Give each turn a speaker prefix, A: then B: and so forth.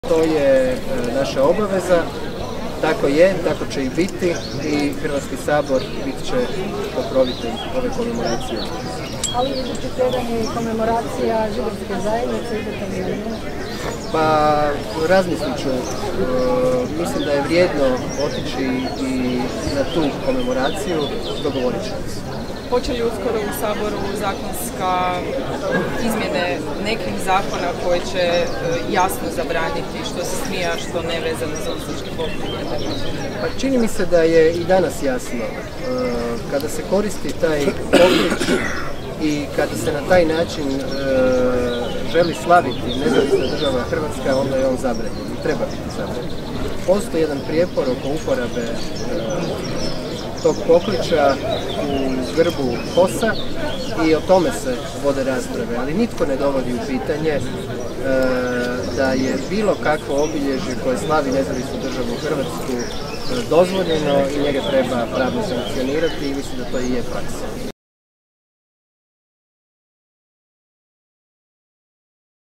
A: To je naša obaveza, tako je, tako će i biti i Hrvatski sabor bit će pokrovitelj ove komemoracije.
B: Ali idući tjedan je komemoracija židovske zajednice, idete li na nju?
A: Pa razmislit ću, mislim da je vrijedno otići i na tu komemoraciju, dogovorit ćemo se.
C: Hoće li uskoro u Saboru zakonska izmjene nekih zakona koji će jasno zabraniti što se smije, a što ne vezano za ustaški pokret?
A: Pa čini mi se da je i danas jasno, kada se koristi taj poklič i kada se na taj način želi slaviti nezavisna država Hrvatska, onda je on zabranjen i treba biti zabranjen. Postoji jedan prijepor oko uporabe tog pokliča u grbu HOS-a i o tome se vode rasprave, ali nitko ne dovodi u pitanje da je bilo kakvo obilježje koje slavi nezavisnu državu Hrvatsku dozvoljeno i njega treba pravno sankcionirati i mislim da to i je praksa.